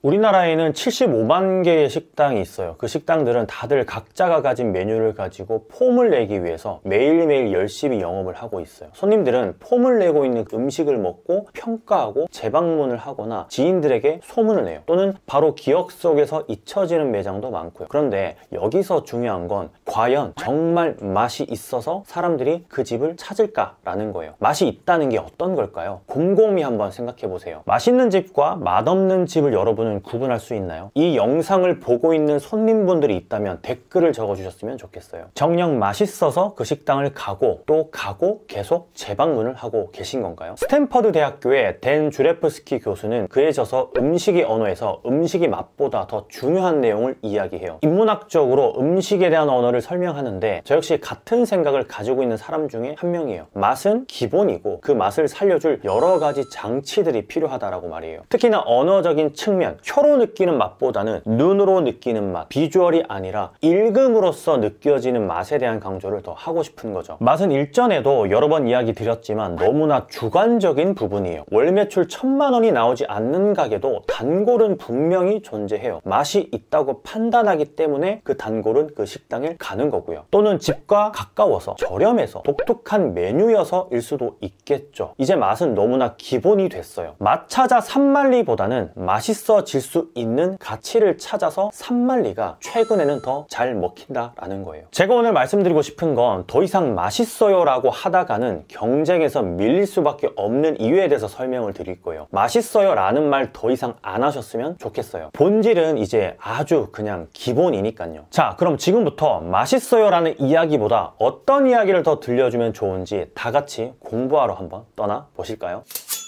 우리나라에는 75만 개의 식당이 있어요. 그 식당들은 다들 각자가 가진 메뉴를 가지고 폼을 내기 위해서 매일매일 열심히 영업을 하고 있어요. 손님들은 폼을 내고 있는 음식을 먹고 평가하고 재방문을 하거나 지인들에게 소문을 내요. 또는 바로 기억 속에서 잊혀지는 매장도 많고요. 그런데 여기서 중요한 건 과연 정말 맛이 있어서 사람들이 그 집을 찾을까라는 거예요. 맛이 있다는 게 어떤 걸까요? 곰곰이 한번 생각해 보세요. 맛있는 집과 맛없는 집을 여러분은 구분할 수 있나요? 이 영상을 보고 있는 손님분들이 있다면 댓글을 적어주셨으면 좋겠어요. 정녕 맛있어서 그 식당을 가고 또 가고 계속 재방문을 하고 계신 건가요? 스탠퍼드 대학교의 댄 주레프스키 교수는 그에 져서 음식의 언어에서 음식의 맛보다 더 중요한 내용을 이야기해요. 인문학적으로 음식에 대한 언어를 설명하는데 저 역시 같은 생각을 가지고 있는 사람 중에 한 명이에요. 맛은 기본이고 그 맛을 살려줄 여러 가지 장치들이 필요하다라고 말이에요. 특히나 언어적인 측면, 혀로 느끼는 맛보다는 눈으로 느끼는 맛, 비주얼이 아니라 읽음으로써 느껴지는 맛에 대한 강조를 더 하고 싶은 거죠. 맛은 일전에도 여러 번 이야기 드렸지만 너무나 주관적인 부분이에요. 월 매출 1000만 원이 나오지 않는 가게도 단골은 분명히 존재해요. 맛이 있다고 판단하기 때문에 그 단골은 그 식당에 가는 거고요. 또는 집과 가까워서 저렴해서 독특한 메뉴여서일 수도 있겠죠. 이제 맛은 너무나 기본이 됐어요. 맛 찾아 산만리보다는 맛있어질 수 있는 가치를 찾아서 산만리가 최근에는 더 잘 먹힌다라는 거예요. 제가 오늘 말씀드리고 싶은 건 더 이상 맛있어요 라고 하다가는 경쟁에서 밀릴 수밖에 없는 이유에 대해서 설명을 드릴 거예요. 맛있어요 라는 말 더 이상 안 하셨으면 좋겠어요. 본질은 이제 아주 그냥 기본이니까요. 자, 그럼 지금부터 맛있어요 라는 이야기보다 어떤 이야기를 더 들려주면 좋은지 다 같이 공부하러 한번 떠나 보실까요?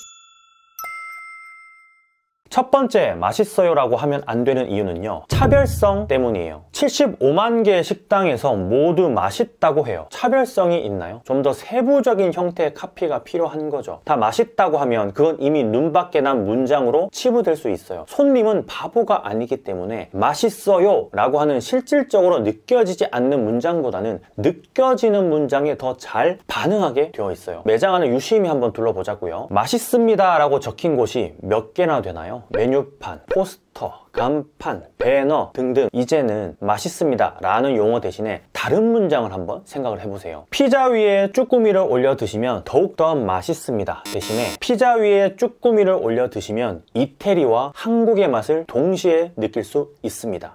첫 번째, 맛있어요 라고 하면 안 되는 이유는요, 차별성 때문이에요. 75만 개의 식당에서 모두 맛있다고 해요. 차별성이 있나요? 좀 더 세부적인 형태의 카피가 필요한 거죠. 다 맛있다고 하면 그건 이미 눈밖에 난 문장으로 치부될 수 있어요. 손님은 바보가 아니기 때문에 맛있어요 라고 하는 실질적으로 느껴지지 않는 문장보다는 느껴지는 문장에 더 잘 반응하게 되어 있어요. 매장 안을 유심히 한번 둘러보자고요. 맛있습니다 라고 적힌 곳이 몇 개나 되나요? 메뉴판, 포스터, 간판, 배너 등등. 이제는 맛있습니다 라는 용어 대신에 다른 문장을 한번 생각을 해보세요. 피자 위에 쭈꾸미를 올려 드시면 더욱더 맛있습니다 대신에 피자 위에 쭈꾸미를 올려 드시면 이태리와 한국의 맛을 동시에 느낄 수 있습니다.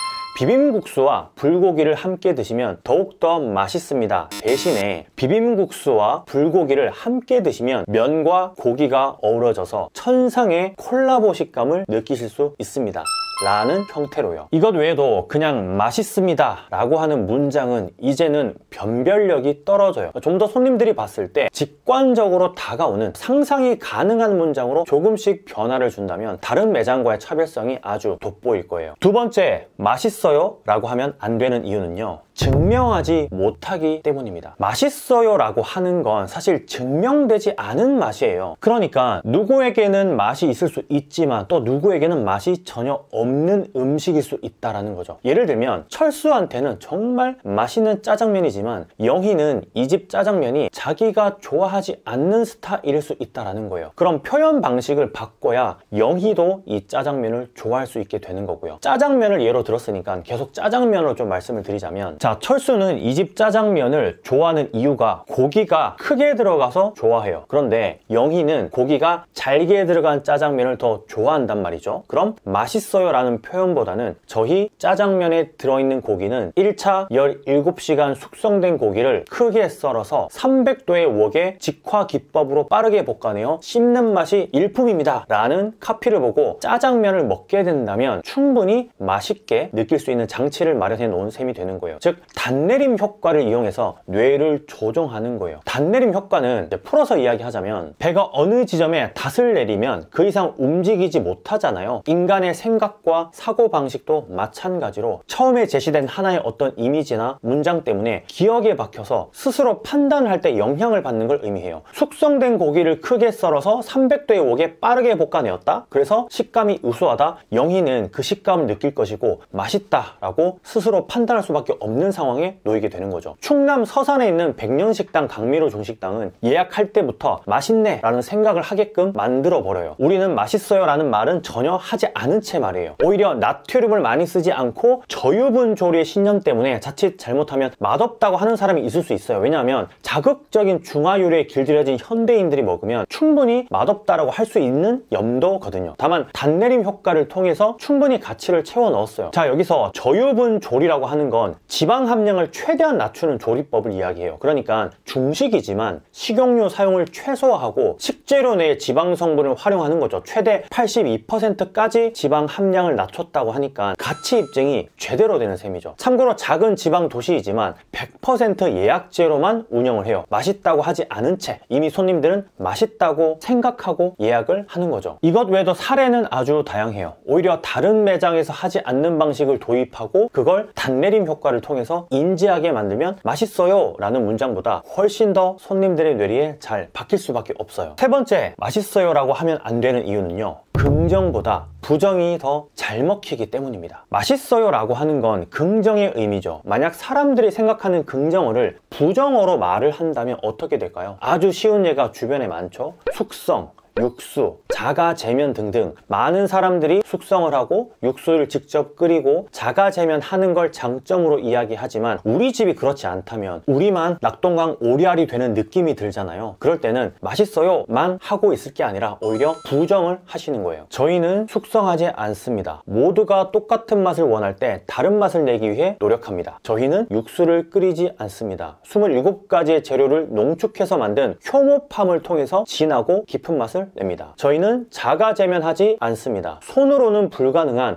비빔국수와 불고기를 함께 드시면 더욱더 맛있습니다 대신에 비빔국수와 불고기를 함께 드시면 면과 고기가 어우러져서 천상의 콜라보 식감을 느끼실 수 있습니다 라는 형태로요. 이것 외에도 그냥 맛있습니다 라고 하는 문장은 이제는 변별력이 떨어져요. 좀 더 손님들이 봤을 때 직관적으로 다가오는 상상이 가능한 문장으로 조금씩 변화를 준다면 다른 매장과의 차별성이 아주 돋보일 거예요. 두 번째, 맛있어요 라고 하면 안 되는 이유는요, 증명하지 못하기 때문입니다. 맛있어요 라고 하는 건 사실 증명되지 않은 맛이에요. 그러니까 누구에게는 맛이 있을 수 있지만 또 누구에게는 맛이 전혀 없는 음식일 수 있다는 거죠. 예를 들면 철수한테는 정말 맛있는 짜장면이지만 영희는 이 집 짜장면이 자기가 좋아하지 않는 스타일일 수 있다는 거예요. 그럼 표현 방식을 바꿔야 영희도 이 짜장면을 좋아할 수 있게 되는 거고요. 짜장면을 예로 들었으니까 계속 짜장면으로 좀 말씀을 드리자면, 자, 철수는 이 집 짜장면을 좋아하는 이유가 고기가 크게 들어가서 좋아해요. 그런데 영희는 고기가 잘게 들어간 짜장면을 더 좋아한단 말이죠. 그럼 맛있어요 라는 표현보다는 저희 짜장면에 들어있는 고기는 1차 17시간 숙성된 고기를 크게 썰어서 300도의 웍에 직화 기법으로 빠르게 볶아내어 씹는 맛이 일품입니다 라는 카피를 보고 짜장면을 먹게 된다면 충분히 맛있게 느낄 수 있는 장치를 마련해 놓은 셈이 되는 거예요. 즉 단내림 효과를 이용해서 뇌를 조종하는 거예요. 단내림 효과는 풀어서 이야기하자면 배가 어느 지점에 닷을 내리면 그 이상 움직이지 못하잖아요. 인간의 생각과 생각과 사고방식도 마찬가지로 처음에 제시된 하나의 어떤 이미지나 문장 때문에 기억에 박혀서 스스로 판단을 할 때 영향을 받는 걸 의미해요. 숙성된 고기를 크게 썰어서 300도의 웍에 빠르게 볶아내었다? 그래서 식감이 우수하다? 영희는 그 식감을 느낄 것이고 맛있다 라고 스스로 판단할 수밖에 없는 상황에 놓이게 되는 거죠. 충남 서산에 있는 백년식당 강미로 중식당은 예약할 때부터 맛있네 라는 생각을 하게끔 만들어 버려요. 우리는 맛있어요 라는 말은 전혀 하지 않은 채 말이에요. 오히려 나트륨을 많이 쓰지 않고 저유분 조리의 신념 때문에 자칫 잘못하면 맛없다고 하는 사람이 있을 수 있어요. 왜냐하면 자극적인 중화요리에 길들여진 현대인들이 먹으면 충분히 맛없다라고 할 수 있는 염도거든요. 다만 단내림 효과를 통해서 충분히 가치를 채워 넣었어요. 자, 여기서 저유분 조리라고 하는 건 지방 함량을 최대한 낮추는 조리법을 이야기해요. 그러니까 중식이지만 식용유 사용을 최소화하고 식재료 내에 지방 성분을 활용하는 거죠. 최대 82%까지 지방 함량을 낮췄다고 하니까 가치 입증이 제대로 되는 셈이죠. 참고로 작은 지방 도시이지만 100% 예약제로만 운영을 해요. 맛있다고 하지 않은 채 이미 손님들은 맛있다고 생각하고 예약을 하는 거죠. 이것 외에도 사례는 아주 다양해요. 오히려 다른 매장에서 하지 않는 방식을 도입하고 그걸 단내림 효과를 통해서 인지하게 만들면 맛있어요 라는 문장보다 훨씬 더 손님들의 뇌리에 잘 박힐 수밖에 없어요. 세 번째, 맛있어요 라고 하면 안 되는 이유는요, 긍정보다 부정이 더 잘 먹히기 때문입니다. 맛있어요 라고 하는 건 긍정의 의미죠. 만약 사람들이 생각하는 긍정어를 부정어로 말을 한다면 어떻게 될까요? 아주 쉬운 예가 주변에 많죠. 숙성, 육수, 자가제면 등등 많은 사람들이 숙성을 하고 육수를 직접 끓이고 자가제면 하는 걸 장점으로 이야기하지만 우리 집이 그렇지 않다면 우리만 낙동강 오리알이 되는 느낌이 들잖아요. 그럴 때는 맛있어요 만 하고 있을 게 아니라 오히려 부정을 하시는 거예요. 저희는 숙성하지 않습니다. 모두가 똑같은 맛을 원할 때 다른 맛을 내기 위해 노력합니다. 저희는 육수를 끓이지 않습니다. 27가지의 재료를 농축해서 만든 효모팜을 통해서 진하고 깊은 맛을 냅니다. 저희는 자가제면하지 않습니다. 손으로는 불가능한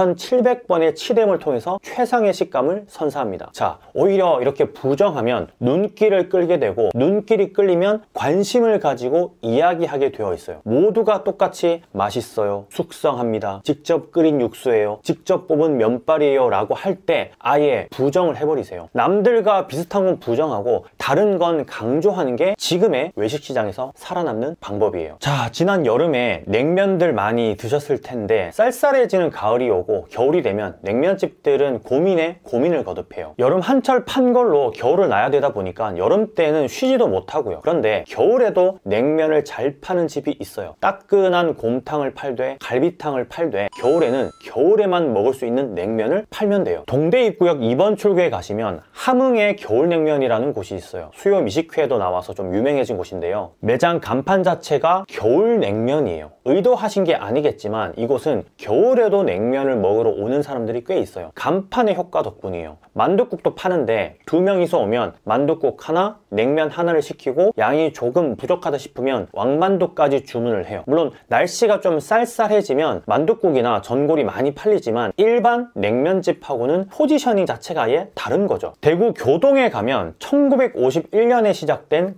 2700번의 치댐을 통해서 최상의 식감을 선사합니다. 자, 오히려 이렇게 부정하면 눈길을 끌게 되고 눈길이 끌리면 관심을 가지고 이야기하게 되어 있어요. 모두가 똑같이 맛있어요, 숙성합니다, 직접 끓인 육수예요, 직접 뽑은 면발이에요 라고 할 때 아예 부정을 해버리세요. 남들과 비슷한 건 부정하고 다른 건 강조하는 게 지금의 외식시장에서 살아남는 방법이에요. 자, 지난 여름에 냉면들 많이 드셨을 텐데 쌀쌀해지는 가을이 오고 겨울이 되면 냉면집들은 고민에 고민을 거듭해요. 여름 한철 판 걸로 겨울을 나야 되다 보니까 여름 때는 쉬지도 못하고요. 그런데 겨울에도 냉면을 잘 파는 집이 있어요. 따끈한 곰탕을 팔되 갈비탕을 팔되 겨울에는 겨울에만 먹을 수 있는 냉면을 팔면 돼요. 동대 입구역 2번 출구에 가시면 함흥의 겨울냉면이라는 곳이 있어요. 수요 미식회에도 나와서 좀 유명해진 곳인데요. 매장 간판 자체가 겨울 냉면이에요. 의도하신 게 아니겠지만 이곳은 겨울에도 냉면을 먹으러 오는 사람들이 꽤 있어요. 간판의 효과 덕분이에요. 만둣국도 파는데 2명이서 오면 만둣국 하나, 냉면 하나를 시키고 양이 조금 부족하다 싶으면 왕만두까지 주문을 해요. 물론 날씨가 좀 쌀쌀해지면 만둣국이나 전골이 많이 팔리지만 일반 냉면집하고는 포지셔닝 자체가 아예 다른 거죠. 대구 교동에 가면 1951년에 시작된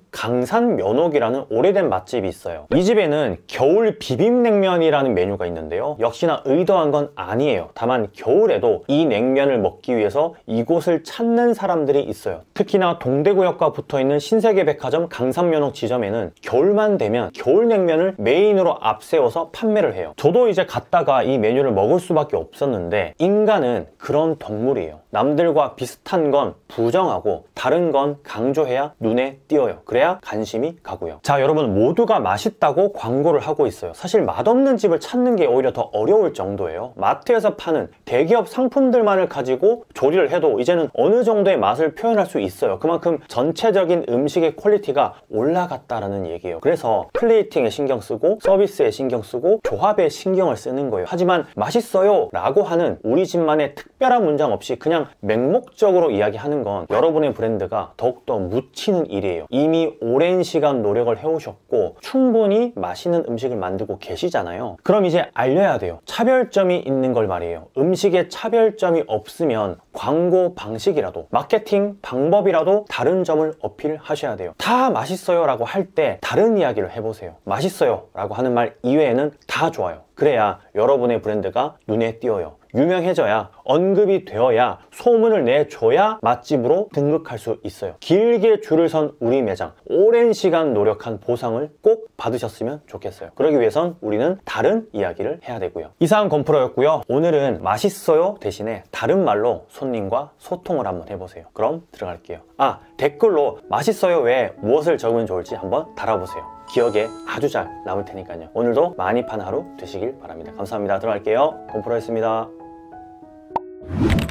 강산면옥이라는 오래된 맛집이 있어요. 이 집에는 겨울 비빔냉면이라는 메뉴가 있는데요. 역시나 의도한 건 아니에요. 다만 겨울에도 이 냉면을 먹기 위해서 이곳을 찾는 사람들이 있어요. 특히나 동대구역과 붙어있는 신세계백화점 강산면옥 지점에는 겨울만 되면 겨울냉면을 메인으로 앞세워서 판매를 해요. 저도 이제 갔다가 이 메뉴를 먹을 수밖에 없었는데 인간은 그런 동물이에요. 남들과 비슷한 건 부정하고 다른 건 강조해야 눈에 띄어요. 그래야 관심이 가고요. 자, 여러분 모두가 맛있다고 광고를 하고 있어요. 사실 맛없는 집을 찾는 게 오히려 더 어려울 정도예요. 마트에서 파는 대기업 상품들만을 가지고 조리를 해도 이제는 어느 정도의 맛을 표현할 수 있어요. 그만큼 전체적인 음식의 퀄리티가 올라갔다라는 얘기예요. 그래서 플레이팅에 신경 쓰고 서비스에 신경 쓰고 조합에 신경을 쓰는 거예요. 하지만 맛있어요 라고 하는 우리 집만의 특별한 문장 없이 그냥 맹목적으로 이야기하는 건 여러분의 브랜드가 더욱더 묻히는 일이에요. 이미 오랜 시간 노력을 해오셨고 충분히 맛있는 음식을 만들고 계시잖아요. 그럼 이제 알려야 돼요. 차별점이 있는 걸 말이에요. 음식에 차별점이 없으면 광고 방식이라도 마케팅 방법이라도 다른 점을 어필하셔야 돼요. 다 맛있어요 라고 할 때 다른 이야기를 해보세요. 맛있어요 라고 하는 말 이외에는 다 좋아요. 그래야 여러분의 브랜드가 눈에 띄어요. 유명해져야, 언급이 되어야, 소문을 내줘야 맛집으로 등극할 수 있어요. 길게 줄을 선 우리 매장, 오랜 시간 노력한 보상을 꼭 받으셨으면 좋겠어요. 그러기 위해선 우리는 다른 이야기를 해야 되고요. 이상 건프로였고요. 오늘은 맛있어요 대신에 다른 말로 손님과 소통을 한번 해보세요. 그럼 들어갈게요. 댓글로 맛있어요 외에 무엇을 적으면 좋을지 한번 달아보세요. 기억에 아주 잘 남을 테니까요. 오늘도 많이 파는 하루 되시길 바랍니다. 감사합니다. 들어갈게요. 건프로였습니다.